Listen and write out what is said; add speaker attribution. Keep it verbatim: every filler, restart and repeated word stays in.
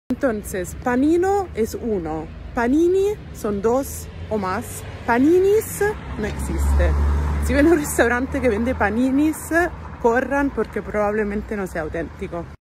Speaker 1: Entonces, panino es uno, panini son dos o más, paninis no existe. Si ven un restaurante que vende paninis, corran porque probablemente no sea auténtico.